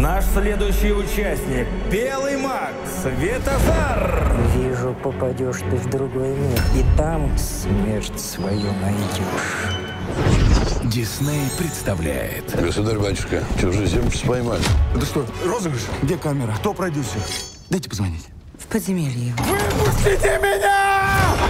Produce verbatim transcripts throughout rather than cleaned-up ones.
Наш следующий участник – Белый маг Светозар. Вижу, попадешь ты в другой мир, и там смерть свою найдешь. Дисней представляет. Государь-батюшка, чужеземцев поймали. Это что, розыгрыш? Где камера? Кто продюсер? Дайте позвонить. В подземелье. Выпустите меня!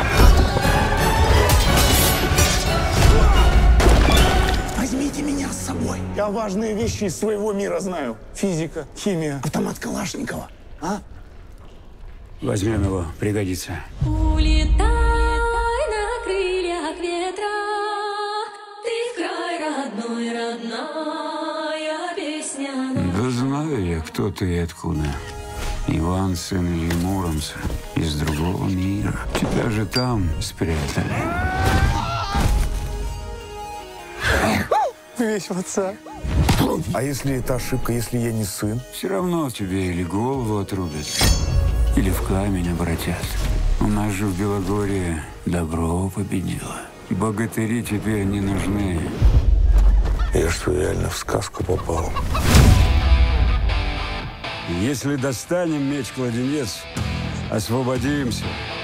Возьмите меня с собой. Я важные вещи из своего мира знаю. Физика, химия, автомат Калашникова. А? Возьмем его, пригодится. Улетай на крыльях ветра, ты в край родной, родная песня. Да знаю я, кто ты и откуда. Иван, сын Ильи Муромца, из другого мира. Тебя же там спрятали. Весь в отца. А если это ошибка, если я не сын? Все равно тебе или голову отрубят, или в камень обратят. У нас же в Белогорье добро победило. Богатыри теперь не нужны. Я что, реально в сказку попал? Если достанем меч-кладенец, освободимся.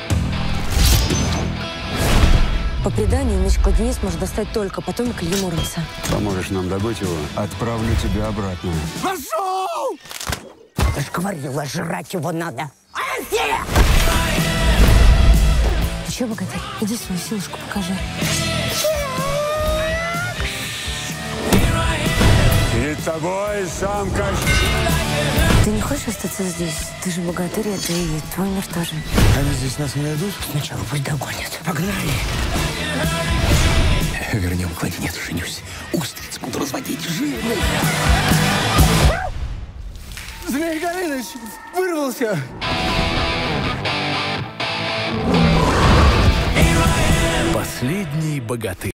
По преданию, меч-кладенец может достать только потомок Ильи Муромца. Поможешь нам добыть его, отправлю тебя обратно. Пошел! Я ж говорила, жрать его надо. Ты чего, богатырь? Иди свою силушку покажи. Перед тобой самка. Ты не хочешь остаться здесь? Ты же богатырь, это и твой мир тоже. Они здесь нас не найдут? Сначала пусть догонят. Погнали. Вернем кладенец, женюсь. Устриц буду разводить жирный. Змей Горыныч вырвался. Последний богатырь.